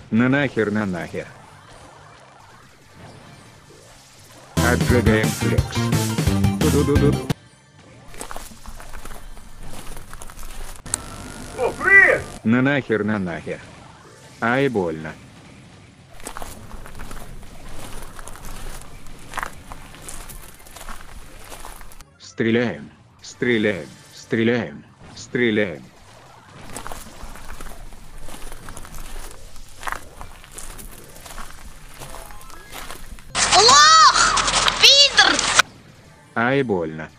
На нахер, на нахер. Отжигаем флекс. Ду-ду-ду-ду. О, привет! На нахер, на нахер. Ай, больно. Стреляем, стреляем, стреляем, стреляем. Лох! Пидор! Ай, больно.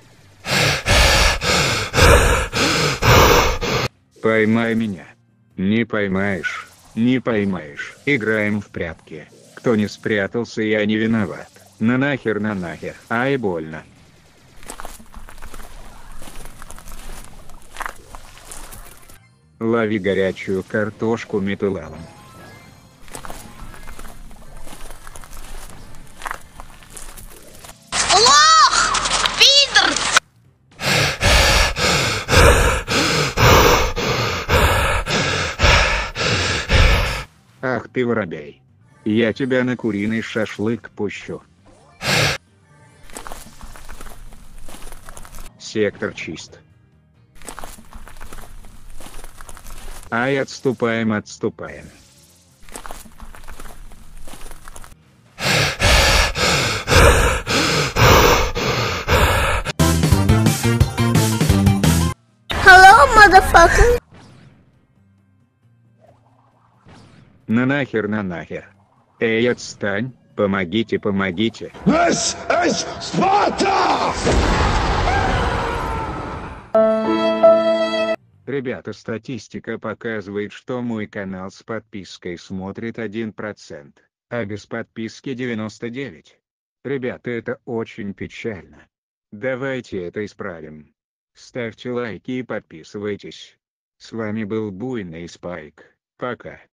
Поймай меня. Не поймаешь, не поймаешь. Играем в прятки. Кто не спрятался, я не виноват. На нахер, на нахер. Ай, больно. Лови горячую картошку металлом. Лох! Пидор! Ах ты воробей. Я тебя на куриный шашлык пущу. Сектор чист. Ай, отступаем, отступаем. Hello, motherfucker! На нахер, на нахер. Эй, отстань, помогите, помогите. This is Sparta! Ребята, статистика показывает, что мой канал с подпиской смотрит 1%, а без подписки 99%. Ребята, это очень печально. Давайте это исправим. Ставьте лайки и подписывайтесь. С вами был Буйный Спайк. Пока.